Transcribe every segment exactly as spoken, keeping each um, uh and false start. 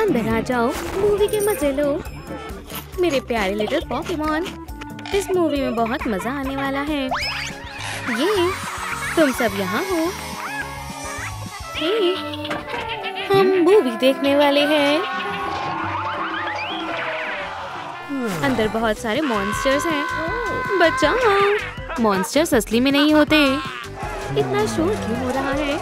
अंदर आ जाओ, मूवी के मजे लो मेरे प्यारे लिटिल पोकेमॉन। इस मूवी में बहुत मजा आने वाला है। ये तुम सब यहाँ हो? हे, हम मूवी देखने वाले हैं। अंदर बहुत सारे मॉन्स्टर्स हैं। बचाओ, मॉन्स्टर्स असली में नहीं होते। इतना शोर क्यों हो रहा है?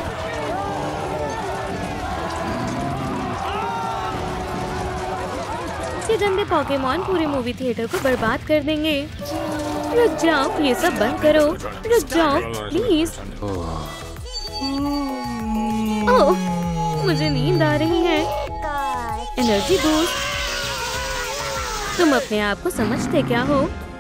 ये गंदे पोकेमॉन पूरे मूवी थिएटर को बर्बाद कर देंगे। रुक जाओ, ये सब बंद करो। रुक जाओ प्लीज। ओह, मुझे नींद आ रही है। Energy boost. तुम अपने आप को समझते क्या हो?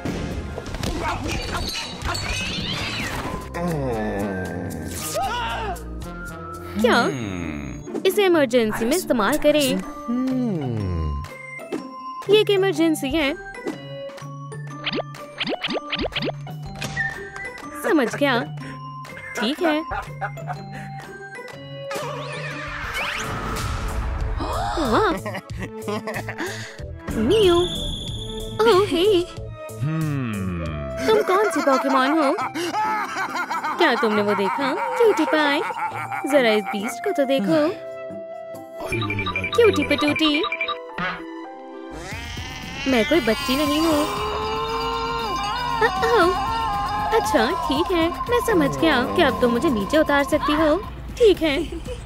क्या इसे इमरजेंसी में इस्तेमाल करें? ये एक इमरजेंसी है। समझ गया। ठीक है। वाह, मियो। ओह हे, तुम कौन सी पोकेमॉन हो? क्या तुमने वो देखा? क्यूटी पाई, जरा इस बीस्ट को तो देखो। Cutie patootie. मैं कोई बच्ची नहीं हूँ। अच्छा ठीक है, मैं समझ गया। क्या अब तुम मुझे नीचे उतार सकती हो? ठीक है।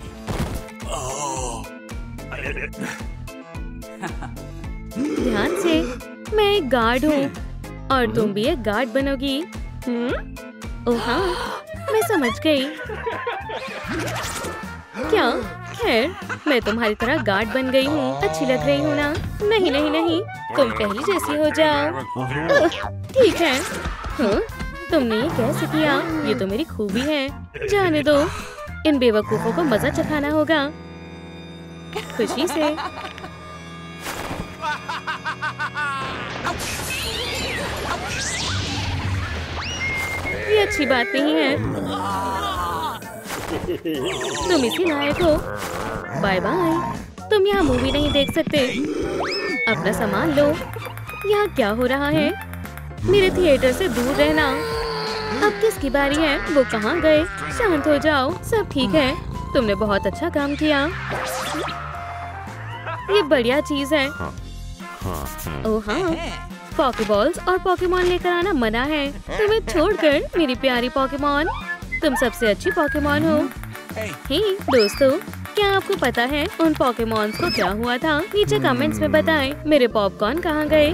ध्यान से, मैं एक गार्ड हूँ और तुम भी एक गार्ड बनोगी। ओह हाँ, मैं समझ गई। क्या? खैर, मैं तुम्हारी तरह गार्ड बन गई हूँ। अच्छी लग रही हूँ ना? नहीं नहीं नहीं, तुम पहली जैसी हो जाओ। ठीक है। हाँ, तुमने ये कैसे किया? ये तो मेरी खूबी है। जाने दो, इन बेवकूफों को मजा चखाना होगा। खुशी से। ये अच्छी बात नहीं है। तुम इसी लायक हो। Bye bye. तुम यहाँ मूवी नहीं देख सकते। अपना सामान लो। यहाँ क्या हो रहा है? मेरे थिएटर से दूर रहना। अब किसकी बारी है? वो कहाँ गए? शांत हो जाओ, सब ठीक है। तुमने बहुत अच्छा काम किया। ये बढ़िया चीज है। ओह हाँ, पॉकेबॉल्स और पोकेमॉन लेकर आना मना है। तुम्हें छोड़कर मेरी प्यारी पोकेमॉन। तुम सबसे अच्छी पोकेमॉन हो। हे दोस्तों, क्या आपको पता है उन पोकेमॉन्स को क्या हुआ था? नीचे कमेंट्स में बताएं। मेरे पॉपकॉर्न कहाँ गए?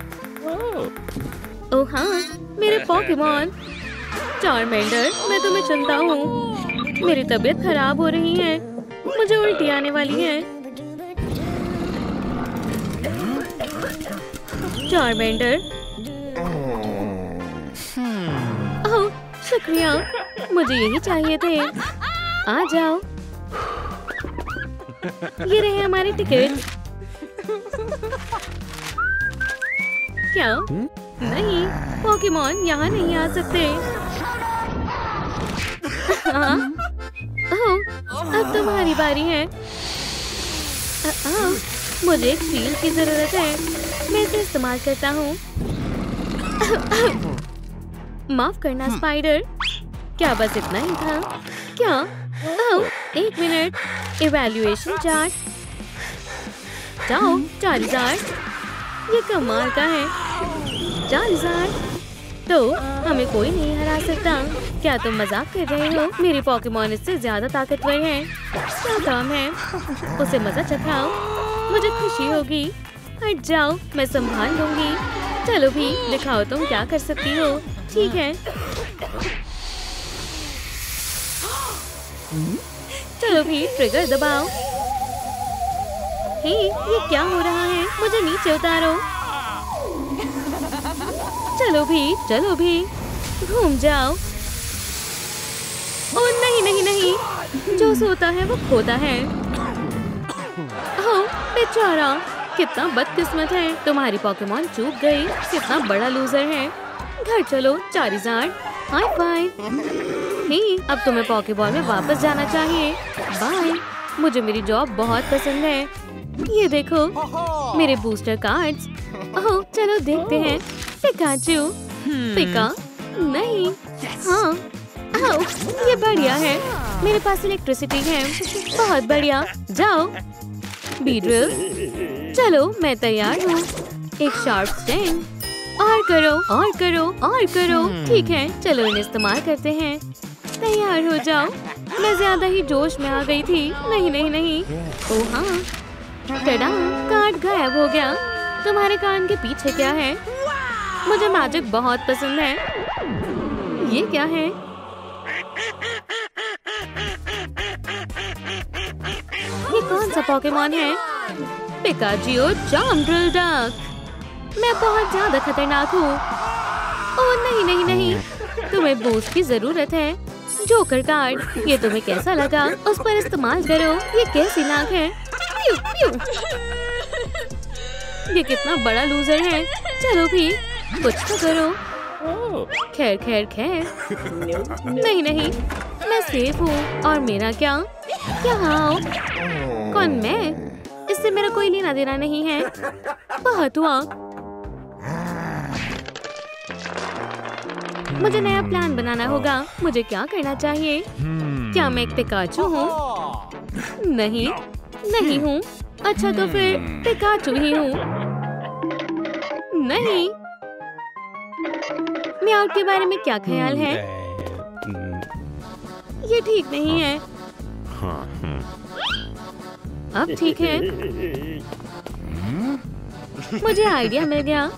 ओह हाँ, मेरे पोकेमॉन। चार्मेंडर, मैं तुम्हें चुनता हूँ। मेरी तबीयत खराब हो रही है। मुझे उल्टी आने वाली है। चार्मेंडर। ओह शुक्रिया, मुझे यही चाहिए थे। आ जाओ। ये रहे हमारे टिकट। क्या? नहीं, पोकेमॉन यहाँ नहीं आ सकते। हाँ? ओह, अब तुम्हारी बारी है। आ, मुझे एक शील्ड की जरूरत है। मैं इसे इस्तेमाल करता हूँ। माफ करना स्पाइडर। क्या बस इतना ही था? क्या? ओह, एक मिनट। Evaluation chart. जाओ, चार्जार्ड। ये कमाल का है। चार्जार्ड, तो हमें कोई नहीं हरा सकता। क्या तुम मजाक कर रहे हो? मेरी पोकेमॉन इससे ज्यादा ताकतवर है। क्या काम है? उसे मजा चखाओ। मुझे खुशी होगी। हट जाओ, मैं संभाल लूंगी। चलो भी, दिखाओ तुम क्या कर सकती हो। ठीक है, चलो भी, ट्रिगर दबाओ। हे, ये क्या हो रहा है? मुझे नीचे उतारो। चलो भी, चलो भी, घूम जाओ। ओह नहीं नहीं नहीं, जो सोता है वो खोता है। ओह बेचारा, कितना बदकिस्मत है। तुम्हारी पोकेमॉन चूक गई। कितना बड़ा लूजर है। घर चलो चार्जार्ड। High five. हे, अब तुम्हें पोकेबॉल में वापस जाना चाहिए। बाय। मुझे मेरी जॉब बहुत पसंद है। ये देखो मेरे बूस्टर कार्ड्स। ओह चलो देखते हैं। पिकाचू। पिका नहीं। हाँ आओ, ये बढ़िया है। मेरे पास इलेक्ट्रिसिटी है। बहुत बढ़िया। जाओ बीड्रिल। चलो मैं तैयार हूँ। एक शार्प स्टैंड। और करो और करो और करो। ठीक है चलो इन्हें इस्तेमाल करते हैं। तैयार हो जाओ। मैं ज्यादा ही जोश में आ गई थी। नहीं नहीं नहीं। ओह हाँ टडा, कार्ड गायब हो गया। तुम्हारे कान के पीछे क्या है? मुझे मैजिक बहुत पसंद है। ये क्या है? ये कौन सा पोकेमॉन है? पिकाचू चार्मड्रिल डक। मैं बहुत ज्यादा खतरनाक हूँ। ओह नहीं नहीं नहीं, तुम्हें बूस्ट की जरूरत है। जोकर कार्ड, ये तुम्हें कैसा लगा? उस पर इस्तेमाल करो। ये कैसी नाक है? प्यू, प्यू। ये कितना बड़ा लूजर है। चलो भी कुछ तो करो। खैर खैर खैर। नहीं नहीं, मैं सेफ हूँ। और मेरा क्या? क्या हाँ? कौन मैं? इससे मेरा कोई लेना देना नहीं है। बहुत हुआ। मुझे नया प्लान बनाना होगा। मुझे क्या करना चाहिए? क्या मैं एक पिकाचू हूँ? नहीं नहीं हूँ। अच्छा तो फिर पिकाचू ही हूँ। नहीं। म्याऊ के बारे में क्या ख्याल है? ये ठीक नहीं है। अब ठीक है। मुझे आइडिया मिल गया।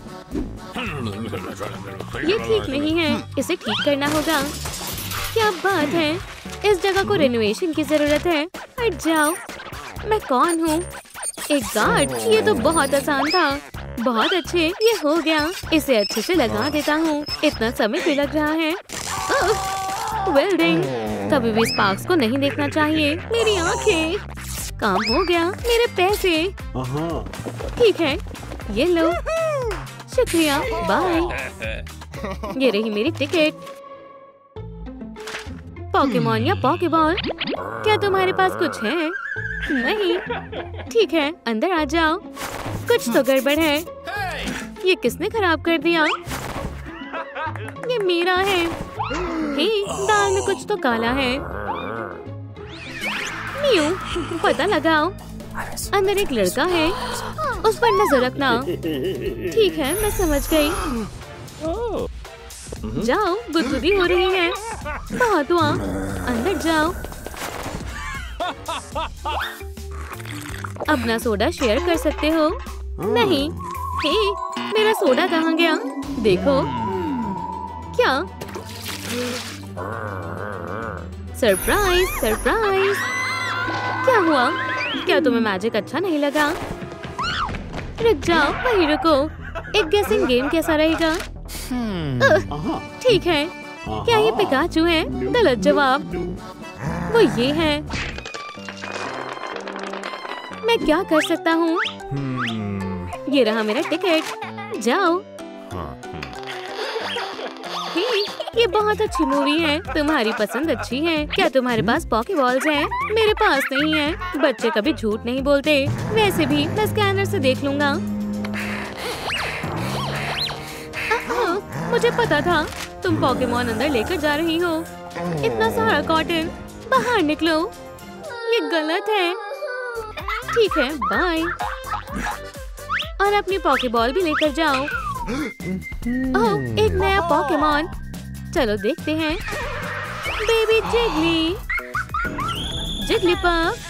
ये ठीक नहीं है। इसे ठीक करना होगा। क्या बात है। इस जगह को रेनोवेशन की जरूरत है। हट जाओ। मैं कौन हूँ? एक गार्ड। ये तो बहुत आसान था। बहुत अच्छे, ये हो गया। इसे अच्छे से लगा देता हूँ। इतना समय भी लग रहा है। वेल्डिंग। कभी भी स्पार्क्स को नहीं देखना चाहिए। मेरी आंखें। काम हो गया। मेरे पैसे। ठीक है ये लो। शुक्रिया बाय। ये रही मेरी टिकट। पोकेमॉन या पोकेबॉल, क्या तुम्हारे पास कुछ है? नहीं। ठीक है अंदर आ जाओ। कुछ तो गड़बड़ है। ये किसने खराब कर दिया? ये मेरा है। हे, दाल में कुछ तो काला है। म्यू, पता लगाओ। अंदर एक लड़का है। उस पर नजर रखना। ठीक है मैं समझ गई। जाओ, गुदगुदी हो रही है। बहुत हुआ। अंदर जाओ। अपना सोडा शेयर कर सकते हो। नहीं। हे, मेरा सोडा कहाँ गया? देखो। क्या? Surprise surprise. क्या हुआ? क्या तुम्हें मैजिक अच्छा नहीं लगा? रुक जाओ, वहीं रुको। एक गेसिंग गेम कैसा रहेगा? ठीक है। क्या ये पिकाचू है? गलत जवाब। वो ये है। मैं क्या कर सकता हूँ? ये रहा मेरा टिकट। जाओ। हे, ये बहुत अच्छी मूवी है। तुम्हारी पसंद अच्छी है। क्या तुम्हारे पास पॉकेबॉल्स हैं? मेरे पास नहीं है। बच्चे कभी झूठ नहीं बोलते। वैसे भी मैं स्कैनर से देख लूंगा। मुझे पता था तुम पोकेमॉन अंदर लेकर जा रही हो। इतना सारा कॉटन। बाहर निकलो। ये गलत है। ठीक है बाय। और अपनी पॉकेबॉल भी लेकर जाओ। ओह, एक नया पोकेमॉन। चलो देखते हैं। Baby Jiggly. जिगलीपफ।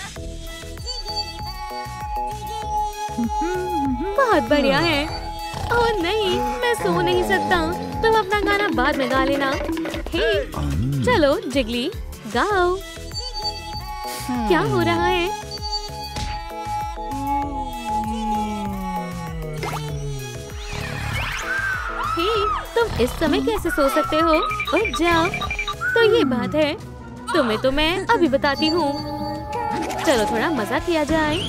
बहुत बढ़िया है। ओह नहीं, मैं सो नहीं सकता। तुम अपना गाना बाद में गा लेना। हे, चलो जिगली गाओ। क्या हो रहा है? हे, तुम इस समय कैसे सो सकते हो? उठ जाओ। तो ये बात है। तुम्हें तो मैं अभी बताती हूँ। चलो थोड़ा मजा किया जाए।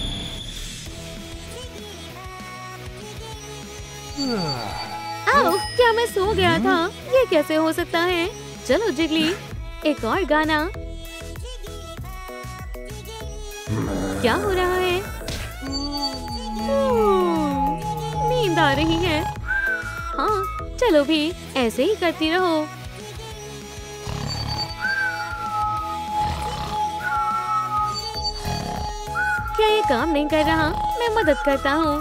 आओ, क्या मैं सो गया था? ये कैसे हो सकता है? चलो जिगली, एक और गाना। क्या हो रहा है? नींद आ रही है। हाँ, चलो भी ऐसे ही करती रहो। क्या ये काम नहीं कर रहा? मैं मदद करता हूँ।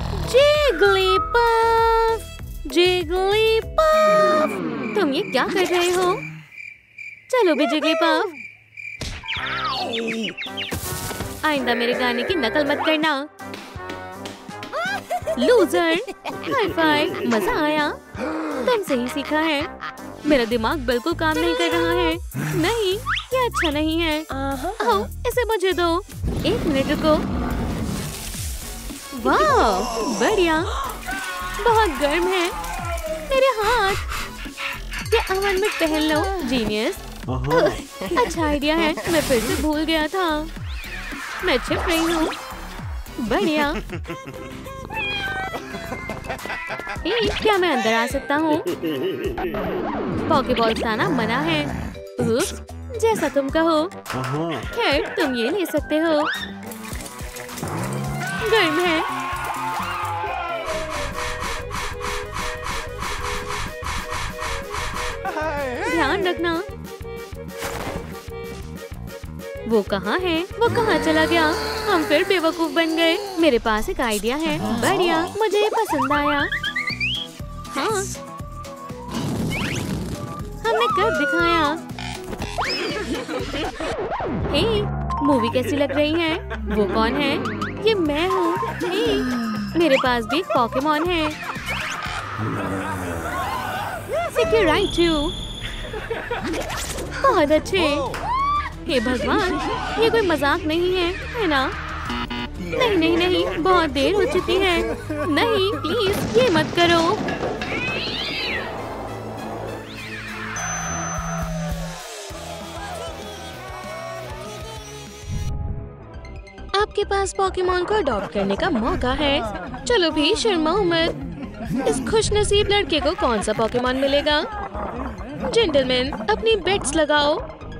जिग्लीपफ, जिग्लीपफ, तुम ये क्या कर रहे हो? चलो भी जिग्लीपफ, आइंदा मेरे गाने की नकल मत करना। लूजर, हाई फाइव, मजा आया। तुम सही सीखा है। मेरा दिमाग बिल्कुल काम नहीं कर रहा है। नहीं, ये अच्छा नहीं है। आओ, इसे मुझे दो। एक मिनट रुको। वाह, बढ़िया। बहुत गर्म है। मेरे हाथ। ये अवन में पहन लो। जीनियस। अच्छा आइडिया है। मैं फिर से भूल गया था। मैं छिप रही हूँ। बढ़िया। ए, क्या मैं अंदर आ सकता हूँ? पॉकेबॉल खाना मना है। उफ, जैसा तुम कहो। खैर, तुम ये ले सकते हो। गर्म है। ध्यान रखना। वो कहाँ है? वो कहाँ चला गया? हम फिर बेवकूफ बन गए। मेरे पास एक आइडिया है। बढ़िया, मुझे ये पसंद आया। हाँ, हमने कर दिखाया। हे, मूवी कैसी लग रही है? वो कौन है? ये मैं हूँ। हे, मेरे पास भी एक पॉकेमॉन है। सिक्योराइटू, बहुत अच्छे। हे भगवान, ये कोई मजाक नहीं है, है ना? नहीं नहीं नहीं, बहुत देर हो चुकी है। नहीं, प्लीज ये मत करो। आपके पास पॉकेमॉन को अडॉप्ट करने का मौका है। चलो भी, शर्माओ मत। इस खुशनसीब लड़के को कौन सा पॉकेमॉन मिलेगा? जेंटलमैन, अपनी बेट्स लगाओ।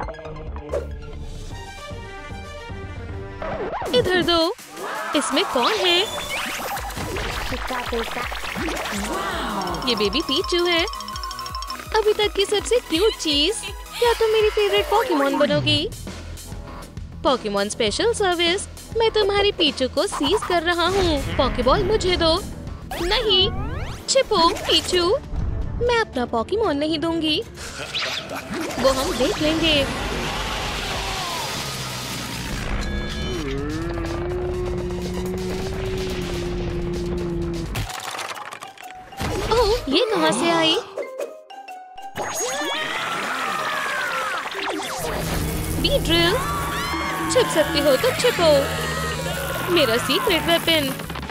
इधर दो। इसमें कौन है? ये बेबी पीचू है। अभी तक की सबसे क्यूट चीज। क्या तुम मेरी फेवरेट पॉकेमॉन बनोगी? Pokemon special service. मैं तुम्हारी पीचू को सीज कर रहा हूँ। पॉकेबॉल मुझे दो। नहीं, छिपो पीचू। मैं अपना पॉकेमॉन नहीं दूंगी। वो हम देख लेंगे। ओह, ये कहाँ से आई? बीड्रिल, छिप सकती हो तो छिपो। मेरा सीक्रेट वेपन।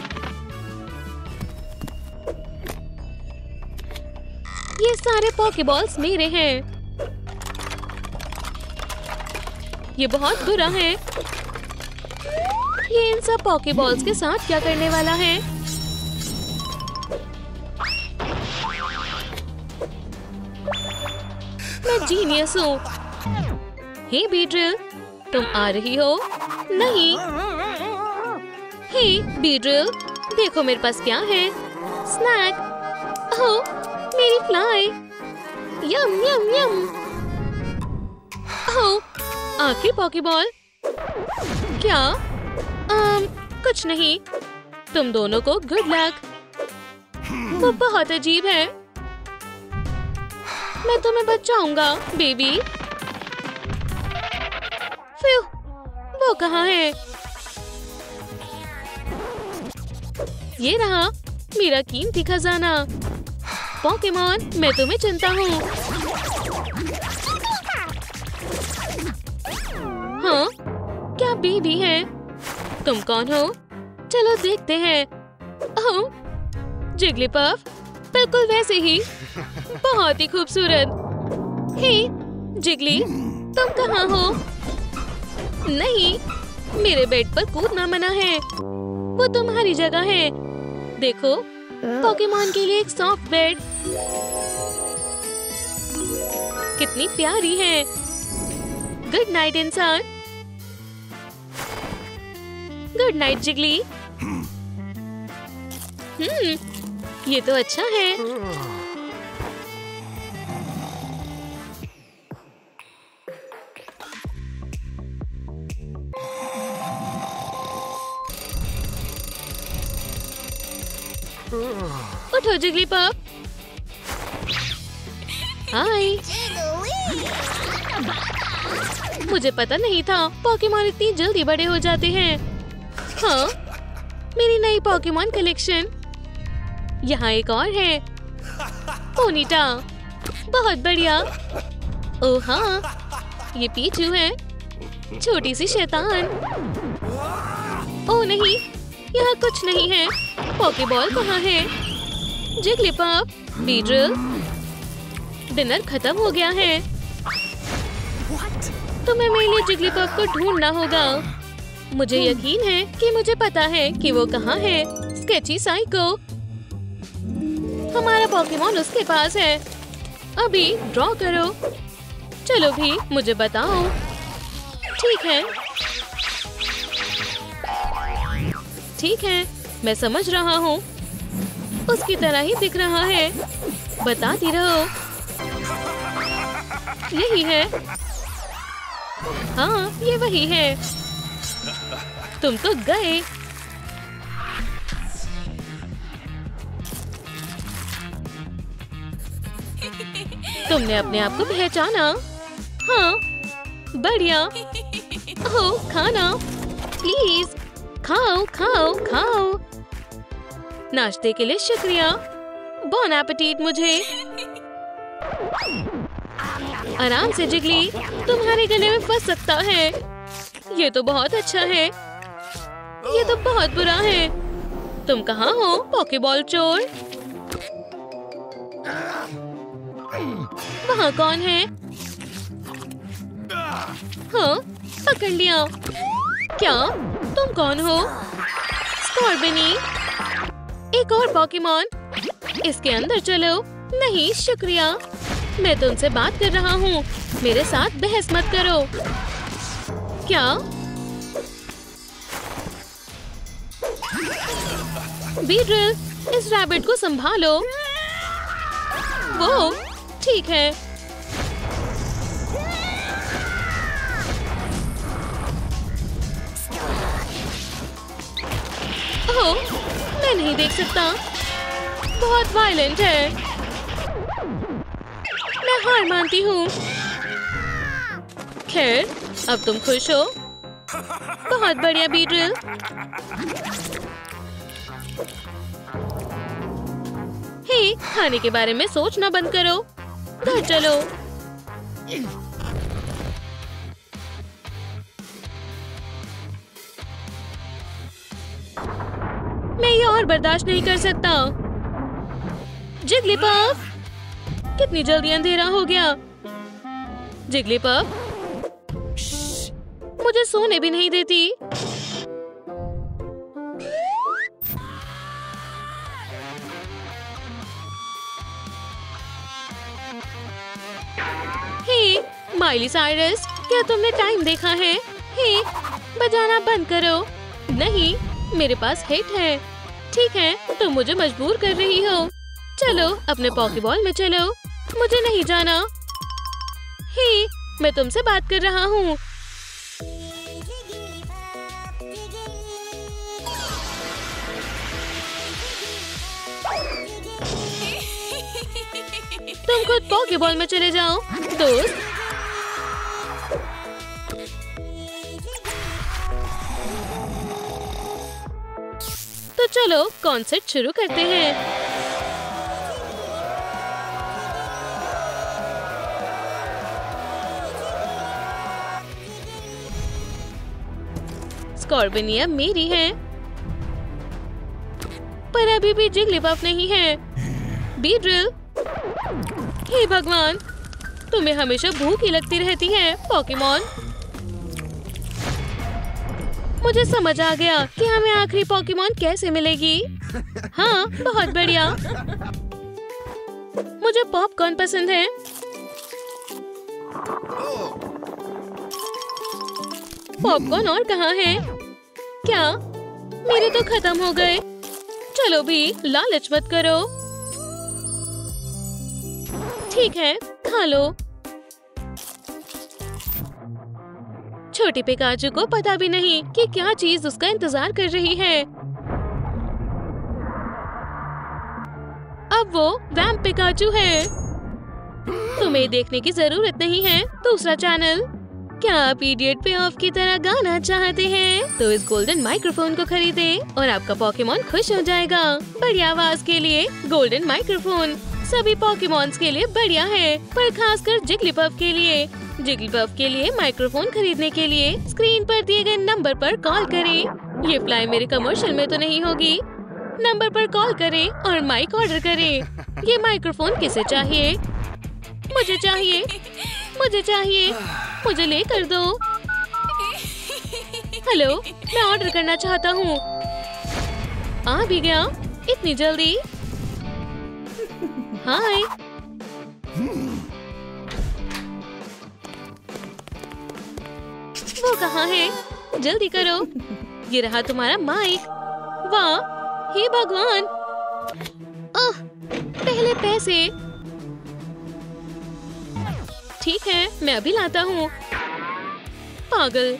ये सारे पॉकेबॉल्स मेरे हैं। ये बहुत बुरा है। ये इन सब पॉकेबॉल्स के साथ क्या करने वाला है? मैं जीनियस हूँ। हे बीड्रिल, तुम आ रही हो? नहीं। हे बीड्रिल, देखो मेरे पास क्या है। स्नैक। ओह, मेरी फ्लाई। यम यम यम। ओह, आखिरी पॉकेबॉल। क्या? आम, कुछ नहीं। तुम दोनों को गुड लक। वो बहुत अजीब है। मैं तुम्हें बचाऊंगा बेबी। फ्यू, वो कहाँ है? ये रहा मेरा कीमती खजाना। पॉकेमॉन, मैं तुम्हें चुनता हूँ। हाँ, क्या बेबी है? तुम कौन हो? चलो देखते हैं। ओह, जिग्लीपफ, बिल्कुल वैसे ही। बहुत ही खूबसूरत। हे जिगली, तुम कहाँ हो? नहीं, मेरे बेड पर कूदना मना है। वो तुम्हारी जगह है। देखो, पॉकेमॉन के लिए एक सॉफ्ट बेड। कितनी प्यारी है। गुड नाइट इंसान। Good night Jiggly. हम्म, ये तो अच्छा है। उठो जिगली पॉप। हाय। मुझे पता नहीं था पोकेमॉन इतनी जल्दी बड़े हो जाते हैं। हाँ, मेरी नई पोकेमॉन कलेक्शन। यहाँ एक और है, पोनीटा। बहुत बढ़िया। ओह हाँ, ये पीचू है, छोटी सी शैतान। ओह नहीं, यहाँ कुछ नहीं है। पोकेबॉल कहाँ है? जिगलीपॉप, बीड्रिल, डिनर खत्म हो गया है। तुम्हें मेरे लिए जिगलीपॉप को ढूंढना होगा। मुझे यकीन है कि मुझे पता है कि वो कहाँ है। स्केची साइको, हमारा पोकेमॉन उसके पास है। अभी ड्रॉ करो। चलो भी, मुझे बताओ। ठीक है, ठीक है, मैं समझ रहा हूँ। उसकी तरह ही दिख रहा है। बताती रहो। यही है। हाँ, ये वही है। तुम तो गए। तुमने अपने आप को पहचाना। हाँ, बढ़िया। ओह, खाना प्लीज। खाओ खाओ खाओ। नाश्ते के लिए शुक्रिया। बॉन एपेटीट मुझे। आराम से जिगली, तुम्हारे गले में फंस सकता है। ये तो बहुत अच्छा है। ये तो बहुत बुरा है। तुम कहाँ हो पोकेबॉल चोर? वहाँ कौन है? हाँ, पकड़ लिया। क्या तुम कौन हो? स्कॉर्बिनी, एक और पोकेमॉन। इसके अंदर चलो। नहीं शुक्रिया, मैं तुमसे बात कर रहा हूँ। मेरे साथ बहस मत करो। क्या? बीड्रिल, इस रैबिट को संभालो। वो ठीक है। ओह, मैं नहीं देख सकता। बहुत वायलेंट है। मैं हार मानती हूँ। खैर, अब तुम खुश हो? बहुत बढ़िया बीड्रिल। हे, खाने के बारे में सोचना बंद करो। घर चलो। मैं ये और बर्दाश्त नहीं कर सकता। जिगलीपॉप, कितनी जल्दी अंधेरा हो गया। जिगलीपॉप, मुझे सोने भी नहीं देती। हे, माइली साइरस, क्या तुमने टाइम देखा है? हे, बजाना बंद करो। नहीं, मेरे पास हिट है। ठीक है, तुम मुझे मजबूर कर रही हो। चलो अपने पॉकेबॉल में चलो। मुझे नहीं जाना। हे, मैं तुमसे बात कर रहा हूँ। तुम खुद पॉकेबॉल में चले जाओ दोस्त। तो चलो कॉन्सर्ट शुरू करते हैं। स्कॉर्बिनी अब मेरी है, पर अभी भी जिगलीपॉप नहीं है। बीड्रिल, हे भगवान, तुम्हें हमेशा भूख ही लगती रहती है पोकेमॉन। मुझे समझ आ गया कि हमें आखिरी पोकेमॉन कैसे मिलेगी। हाँ, बहुत बढ़िया। मुझे पॉपकॉर्न पसंद है। पॉपकॉर्न और कहाँ है? क्या? मेरे तो खत्म हो गए। चलो भी, लालच मत करो। ठीक है, खा लो। छोटी पिकाचू को पता भी नहीं कि क्या चीज उसका इंतजार कर रही है। अब वो वैम्प पिकाचू है। तुम्हें देखने की जरूरत नहीं है दूसरा चैनल। क्या आप इडियट पे ऑफ की तरह गाना चाहते हैं? तो इस गोल्डन माइक्रोफोन को खरीदें और आपका पोकेमॉन खुश हो जाएगा। बढ़िया आवाज के लिए गोल्डन माइक्रोफोन सभी पोकेमॉन्स के लिए बढ़िया है, पर खासकर जिगलीपफ के लिए। जिगलीपफ के लिए माइक्रोफोन खरीदने के लिए स्क्रीन पर दिए गए नंबर पर कॉल करें। ये फ्लाई मेरे कमर्शियल में तो नहीं होगी। नंबर पर कॉल करें और माइक ऑर्डर करें। ये माइक्रोफोन किसे चाहिए? मुझे चाहिए, मुझे चाहिए, मुझे ले कर दो। हेलो, मैं ऑर्डर करना चाहता हूँ। आ भी गया इतनी जल्दी? हाय। वो कहाँ है? जल्दी करो। ये रहा तुम्हारा माइक। वाह, हे भगवान। आह, पहले पैसे। ठीक है, मैं अभी लाता हूँ। पागल।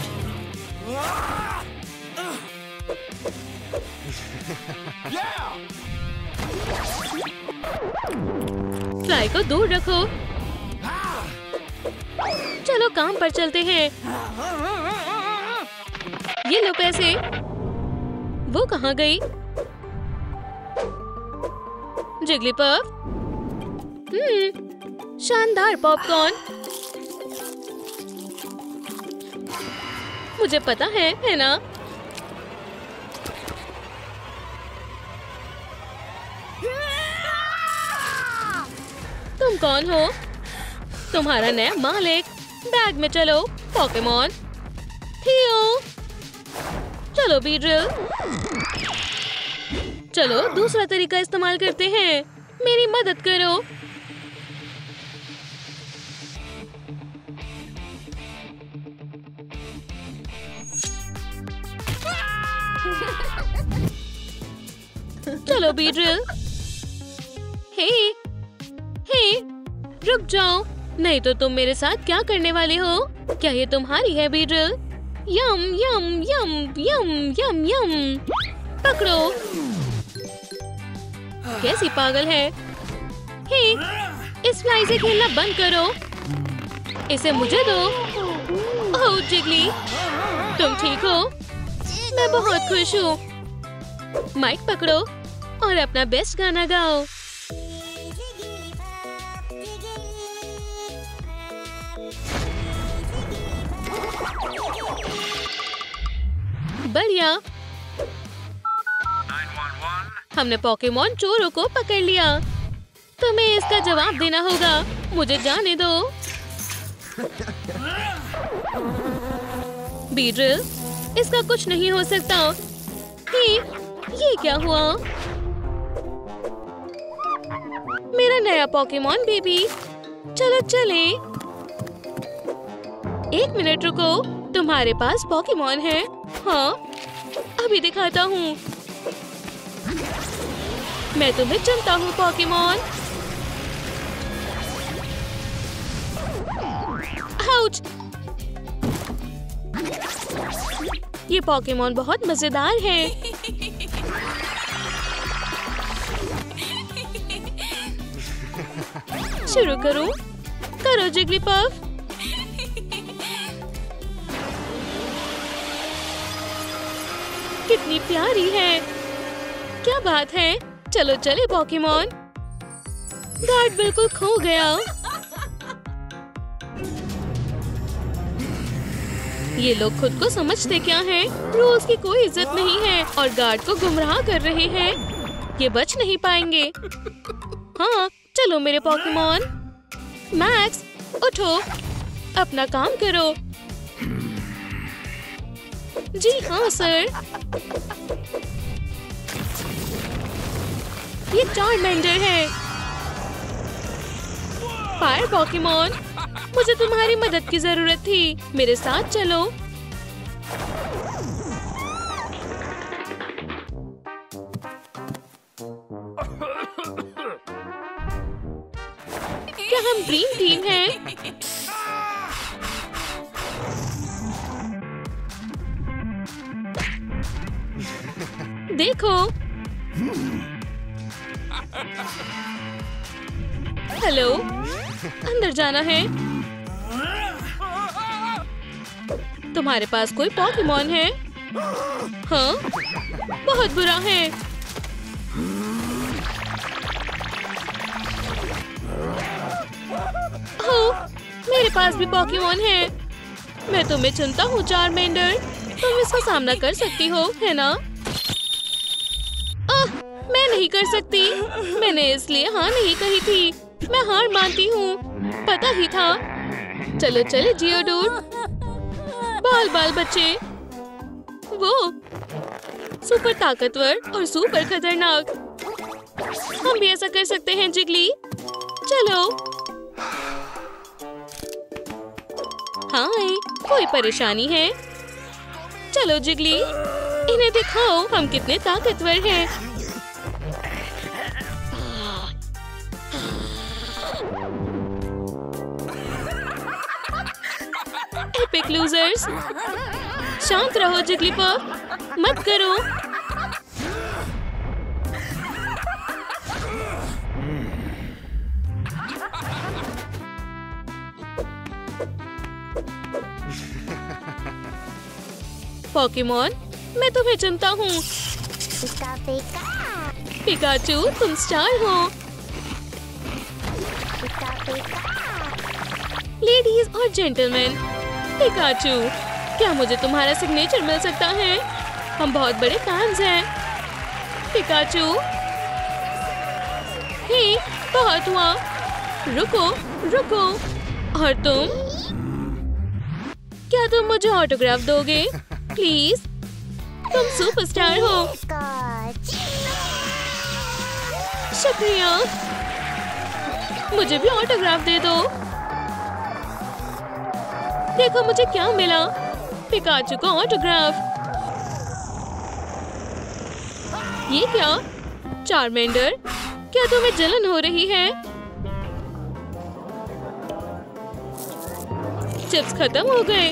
फ्लाई को दूर रखो। चलो काम पर चलते हैं। ये लो पैसे। वो कहाँ गई? जिगलीपफ। हम्म, शानदार पॉपकॉर्न। मुझे पता है, है ना? तुम कौन हो? तुम्हारा नया मालिक। बैग में चलो पोकेमॉन। थियो। चलो बीड्रिल। चलो दूसरा तरीका इस्तेमाल करते हैं। मेरी मदद करो। चलो बीड्रिल। हे, हे, रुक जाओ, नहीं तो तुम मेरे साथ क्या करने वाले हो? क्या ये तुम्हारी है बीड्रिल? यम यम यम यम यम यम। पकड़ो। कैसी पागल है? हे, इस फ्लाई से खेलना बंद करो। इसे मुझे दो। ओह जिगली, तुम ठीक हो? मैं बहुत खुश हूँ। माइक पकड़ो और अपना बेस्ट गाना गाओ। बढ़िया। हमने पोकेमॉन चोरों को पकड़ लिया। तुम्हें इसका जवाब देना होगा। मुझे जाने दो। बीड्रिल, इसका कुछ नहीं हो सकता। हे, ये क्या हुआ? मेरा नया पोकेमॉन बेबी। चलो चले। एक मिनट रुको, तुम्हारे पास पोकेमॉन है? हाँ, अभी दिखाता हूँ। मैं तुम्हें चुनता हूँ पोकेमॉन। आउच! ये पोकेमॉन बहुत मजेदार है। शुरू करूं? करो जिगलीपफ। कितनी प्यारी है। क्या बात है। चलो चले पोकेमॉन। गार्ड बिल्कुल खो गया। ये लोग खुद को समझते क्या हैं? रूल्स की कोई इज्जत नहीं है और गार्ड को गुमराह कर रहे हैं। ये बच नहीं पाएंगे। हाँ, चलो मेरे पोकेमॉन। मैक्स, उठो, अपना काम करो। जी हाँ सर। ये चार्मेंडर है। फायर पोकेमॉन, मुझे तुम्हारी मदद की जरूरत थी। मेरे साथ चलो। क्या हम ड्रीम टीम हैं? देखो। हेलो, अंदर जाना है। तुम्हारे पास कोई पोकेमॉन है? हाँ, बहुत बुरा है। ओह, मेरे पास भी पोकेमॉन है। मैं तुम्हें चुनता हूँ चारमेंडर। तुम इसका सामना कर सकती हो, है ना? आह, मैं नहीं कर सकती। मैंने इसलिए हाँ नहीं कही थी। मैं हार मानती हूँ। पता ही था। चलो चले जियोडूड। बाल बाल बच्चे। वो सुपर ताकतवर और सुपर खतरनाक। हम भी ऐसा कर सकते हैं जिगली। चलो। हाय, कोई परेशानी है? चलो जिगली, इन्हें दिखाओ हम कितने ताकतवर हैं। Epic losers. शांत रहो जिगलीपफ, मत करो। पोकेमॉन, मैं तुम्हें चुनता हूँ। पिका पिका। पिकाचू, तुम स्टार हो। Pika pika. लेडीज और जेंटलमैन, पिकाचू, क्या मुझे तुम्हारा सिग्नेचर मिल सकता है? हम बहुत बड़े फैंस हैं। पिकाचू। हे, बहुत हुआ। रुको, रुको। और तुम? क्या तुम मुझे ऑटोग्राफ दोगे? प्लीज, तुम सुपरस्टार हो। शुक्रिया। मुझे भी ऑटोग्राफ दे दो। देखो मुझे क्या मिला। पिकाचू को ऑटोग्राफ। ये क्या? चारमेंडर, क्या तुम्हें जलन हो रही है? चिप्स खत्म हो गए।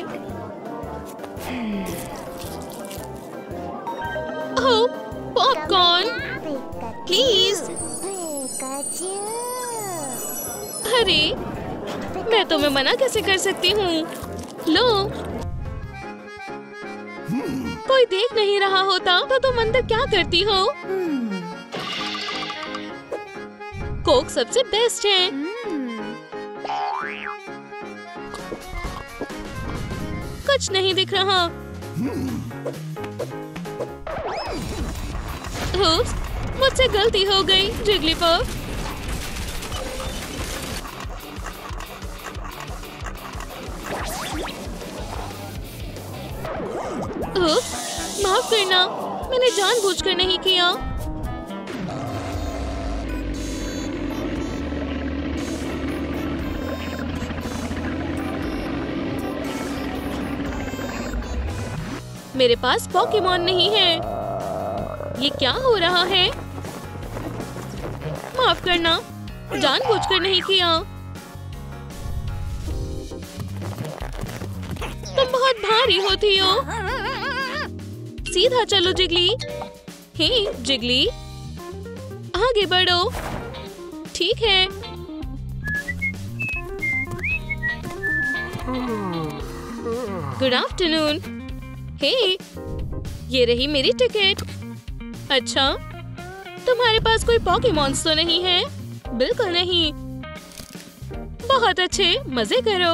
Oh, popcorn please. अरे, मैं तुम्हें मना कैसे कर सकती हूँ? लो। कोई देख नहीं रहा होता तो तुम अंदर क्या करती हो? कोक सबसे बेस्ट है। कुछ नहीं दिख रहा। उप्स, मुझसे गलती हो गई जिगलीपफ। उप्स, माफ करना, मैंने जानबूझकर नहीं किया। मेरे पास पोकेमॉन नहीं है। ये क्या हो रहा है? माफ करना, जानबूझकर नहीं किया। तुम बहुत भारी होती हो। सीधा चलो जिगली। हे जिगली, आगे बढ़ो। ठीक है। Good afternoon. हे, ये रही मेरी टिकट। अच्छा, तुम्हारे पास कोई पोकेमॉन्स तो नहीं है? बिल्कुल नहीं। बहुत अच्छे, मजे करो।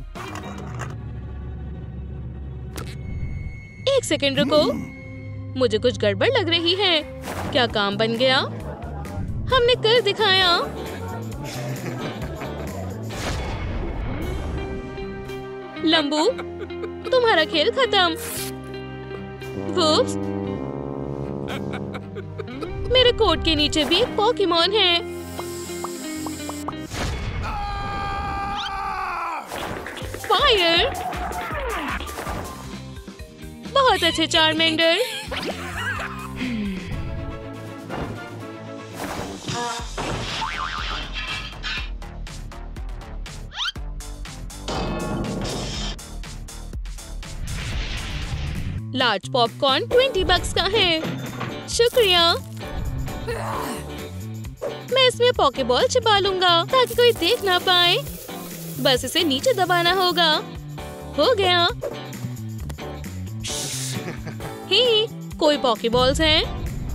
एक सेकंड रुको, मुझे कुछ गड़बड़ लग रही है। क्या काम बन गया? हमने कर दिखाया। लंबू, तुम्हारा खेल खत्म। वुप्स, मेरे कोट के नीचे भी एक पोकेमॉन है। फायर। बहुत अच्छे Charmander. Large popcorn twenty bucks का है। शुक्रिया। मैं इसमें पॉकेबॉल छिपा लूंगा ताकि कोई देख ना पाए। बस इसे नीचे दबाना होगा। हो गया। हे, कोई पॉकेबॉल्स हैं?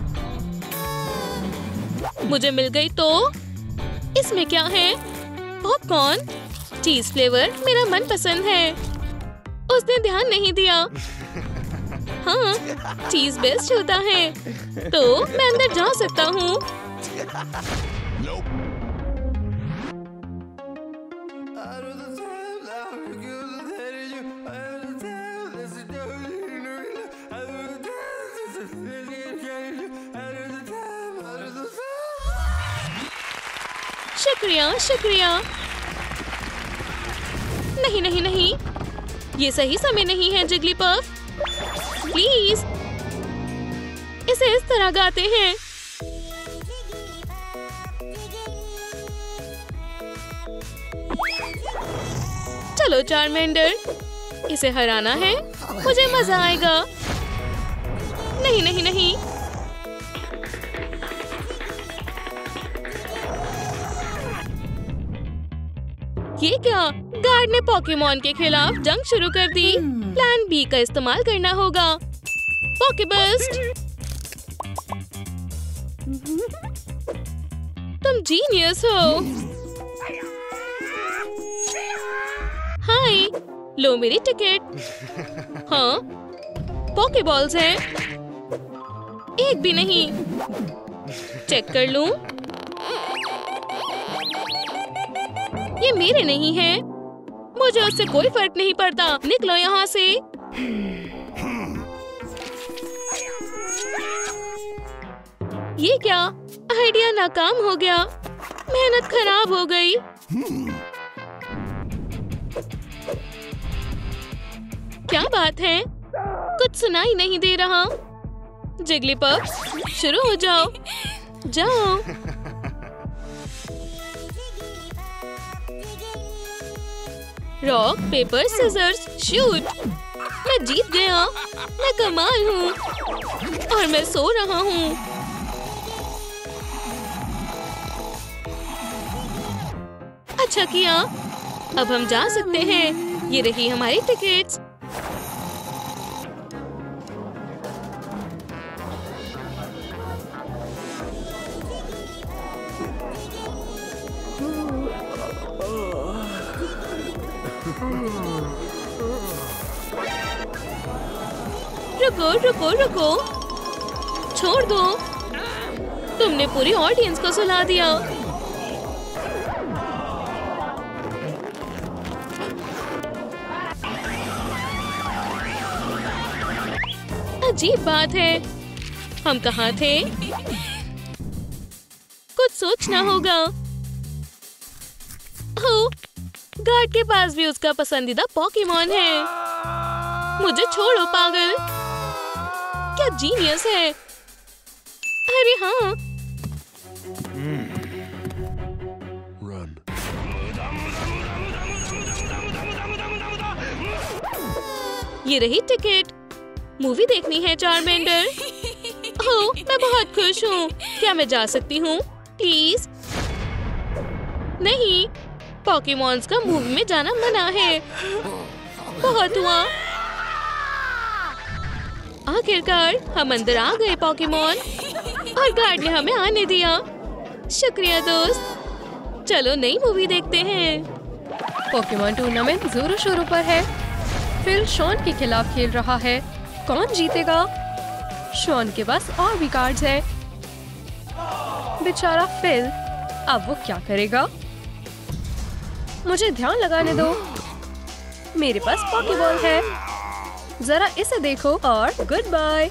मुझे मिल गई तो? इसमें क्या है? पॉपकॉर्न, चीज फ्लेवर मेरा मनपसंद है। उसने ध्यान नहीं दिया। हाँ, चीज बेस्ट होता है, तो मैं अंदर जा सकता हूँ। शुक्रिया, शुक्रिया। नहीं नहीं नहीं, ये सही समय नहीं है जिगलीपफ। प्लीज, इसे इस तरह गाते हैं। चलो चार्मेंडर, इसे हराना है। मुझे मजा आएगा। नहीं नहीं नहीं, ये क्या? गार्ड ने पॉकेमॉन के खिलाफ जंग शुरू कर दी। प्लान बी का इस्तेमाल करना होगा। पॉकेबस्ट, तुम जीनियस हो। हाय, लो मेरी टिकट। हाँ, पॉकेबॉल्स हैं। एक भी नहीं। चेक कर लूं। ये मेरे नहीं हैं। मुझे उससे कोई फर्क नहीं पड़ता। निकलो यहाँ से। ये क्या? आइडिया नाकाम हो गया। मेहनत खराब हो गई। क्या बात है? कुछ सुनाई नहीं दे रहा। जिगलीपफ, शुरू हो जाओ। जाओ। Rock paper scissors shoot. मैं जीत गया। मैं कमाल हूँ और मैं सो रहा हूँ। अच्छा किया। अब हम जा सकते हैं। ये रही हमारी टिकट्स। रुको रुको रुको, छोड़ दो। तुमने पूरी ऑडियंस को सुला दिया। अजीब बात है। हम कहाँ थे? कुछ सोचना होगा। ओह, गार्ड के पास भी उसका पसंदीदा पॉकीमॉन है। मुझे छोड़ो पागल। क्या जीनियस है। अरे हाँ, ये रही टिकट। मूवी देखनी है चार्मेंडर। ओह, मैं बहुत खुश हूँ। क्या मैं जा सकती हूँ प्लीज? नहीं, पॉकीमॉन्स का मूवी में जाना मना है। बहुत हुआ। आखिरकार हम अंदर आ गए पॉकीमॉन, और गार्ड ने हमें आने दिया। शुक्रिया दोस्त। चलो नई मूवी देखते हैं। पॉकीमॉन टूर्नामेंट जोरों शोरों पर है। फिल शॉन के खिलाफ खेल रहा है। कौन जीतेगा? शॉन के पास और भी कार्ड्स हैं। बेचारा फिल, अब वो क्या करेगा? मुझे ध्यान लगाने दो। मेरे पास पॉकीबॉल है। जरा इसे देखो और गुड बाय।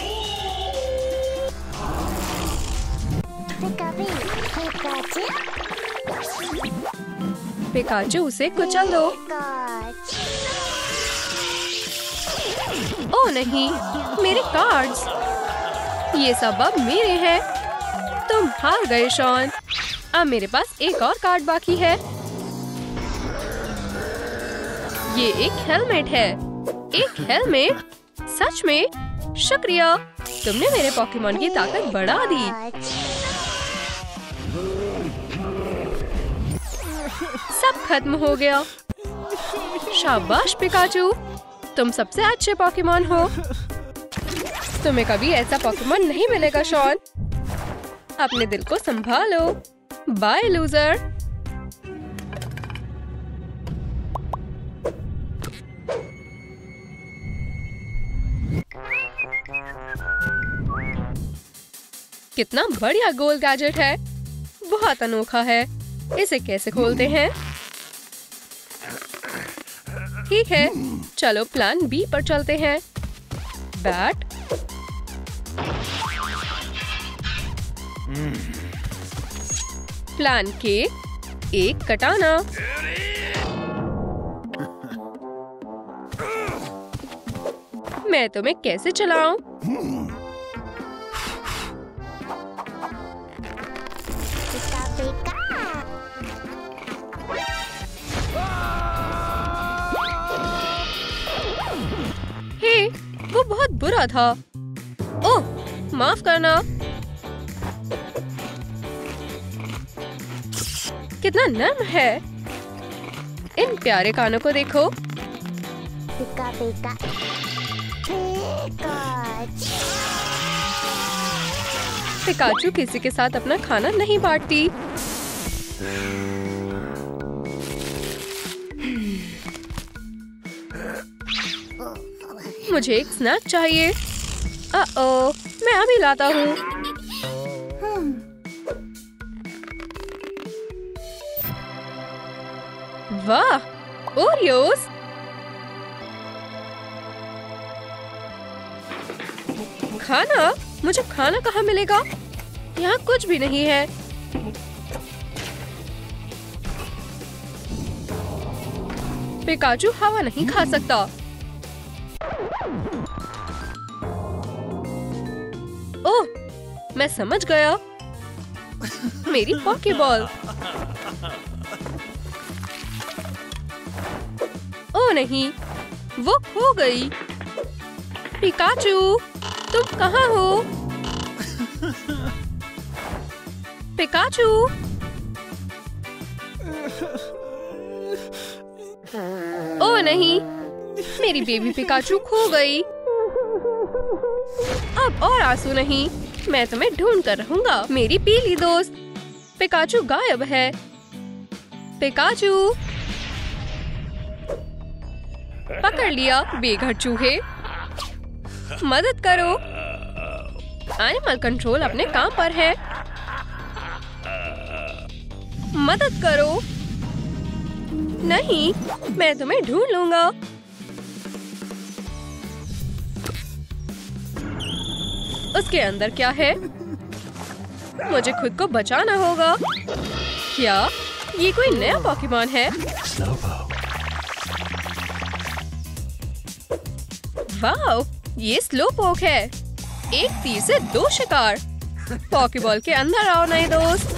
पिकाचू, उसे कुचल दो। ओह नहीं, मेरे कार्ड्स। ये सब अब मेरे हैं। तुम हार गए शॉन। अब मेरे पास एक और कार्ड बाकी है। ये एक हेलमेट है। एक हेलमेट? सच में? शुक्रिया, तुमने मेरे पोकेमॉन की ताकत बढ़ा दी। सब खत्म हो गया। शाबाश पिकाचू, तुम सबसे अच्छे पोकेमॉन हो। तुम्हें कभी ऐसा पोकेमॉन नहीं मिलेगा शॉन। अपने दिल को संभालो। Bye loser. कितना बढ़िया गोल गैजेट है, बहुत अनोखा है। इसे कैसे खोलते हैं? ठीक है, चलो प्लान बी पर चलते हैं। बैट, प्लान के, एक कटाना। मैं तुम्हें कैसे चलाऊं? पिका पिका। हे, वो बहुत बुरा था। ओह, माफ करना। कितना नर्म है। इन प्यारे कानों को देखो। पिका पिका। पिकाचू। पिकाचू किसी के साथ अपना खाना नहीं बांटती। मुझे एक स्नैक चाहिए। अ-ओ, मैं अभी लाता हूँ। वाह, ओरियोस। खाना? मुझे खाना कहाँ मिलेगा? यहाँ कुछ भी नहीं है। पिकाचू हवा नहीं खा सकता। ओह, मैं समझ गया। मेरी पॉकेबॉल। ओह नहीं, वो खो गई। पिकाचू, तुम कहाँ हो? पिकाचू। ओह नहीं, मेरी बेबी पिकाचू खो गई। अब और आंसू नहीं, मैं तुम्हें ढूंढ कर रहूंगा, मेरी पीली दोस्त। पिकाचू गायब है। पिकाचू। पकड़ लिया बेघर चूहे। मदद करो। एनिमल कंट्रोल अपने काम पर है। मदद करो। नहीं, मैं तुम्हें ढूंढ लूंगा। उसके अंदर क्या है? मुझे खुद को बचाना होगा। क्या ये कोई नया पोकेमॉन है? वाह, ये स्लोपोक है। एक तीर से दो शिकार। पॉकेबॉल के अंदर आओ नए दोस्त।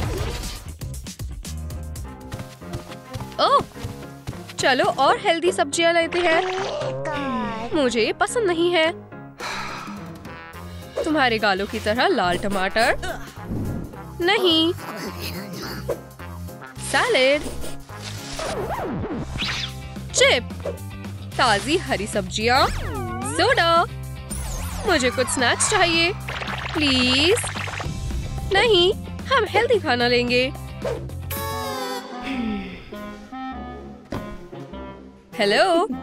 ओह, चलो और हेल्दी सब्जियां लेते हैं। मुझे ये पसंद नहीं है। तुम्हारे गालों की तरह लाल टमाटर नहीं। सैलेड, चिप, ताजी हरी सब्जियां, सोडा। मुझे कुछ स्नैक्स चाहिए प्लीज। नहीं, हम हेल्दी खाना लेंगे। हेलो,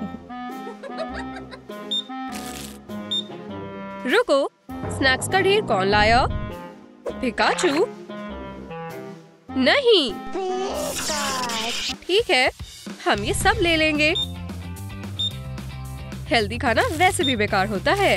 रुको, स्नैक्स का ढेर कौन लाया? पिकाचू? नहीं। ठीक है, हम ये सब ले लेंगे। हेल्दी खाना वैसे भी बेकार होता है।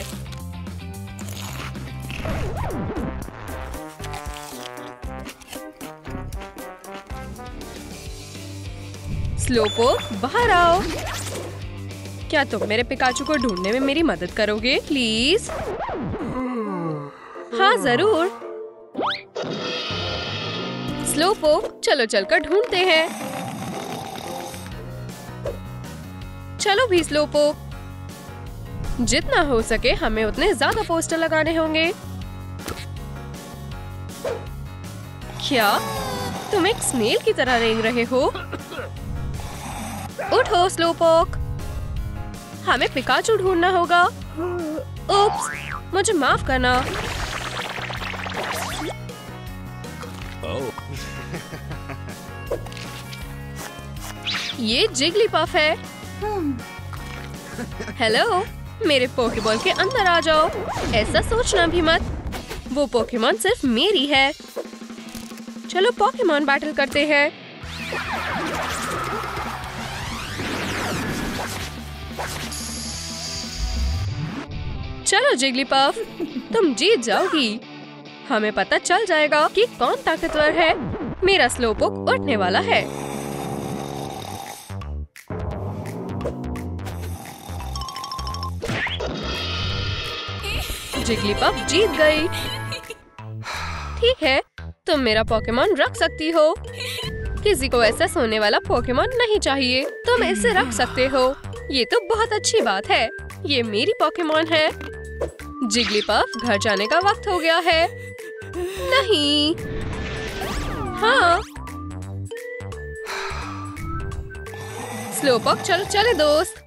स्लोपोक, बाहर आओ। क्या तुम मेरे पिकाचू को ढूंढने में मेरी मदद करोगे प्लीज? हाँ जरूर। स्लोपोक, चलो चलकर ढूंढते हैं। चलो भी स्लोपोक। जितना हो सके हमें उतने ज्यादा पोस्टर लगाने होंगे। क्या तुम एक स्नेल की तरह रेंग रहे हो? उठो स्लोपोक, हमें पिकाचू ढूंढना होगा। उप्स, मुझे माफ करना। ये जिगलीपफ है। हेलो, मेरे पोकेबॉल के अंदर आ जाओ। ऐसा सोचना भी मत, वो पोकेमॉन सिर्फ मेरी है। चलो पोकेमॉन बैटल करते हैं। चलो जिगलीपफ, तुम जीत जाओगी। हमें पता चल जाएगा कि कौन ताकतवर है। मेरा स्लोपोक उठने वाला है। जिगलीपफ जीत गई। ठीक है, तुम मेरा पोकेमॉन रख सकती हो। किसी को ऐसा सोने वाला पोकेमॉन नहीं चाहिए। तुम इसे रख सकते हो। ये तो बहुत अच्छी बात है। ये मेरी पोकेमॉन है। जिगलीपफ, घर जाने का वक्त हो गया है। नहीं। हाँ। स्लोपोक, चलो चले दोस्त।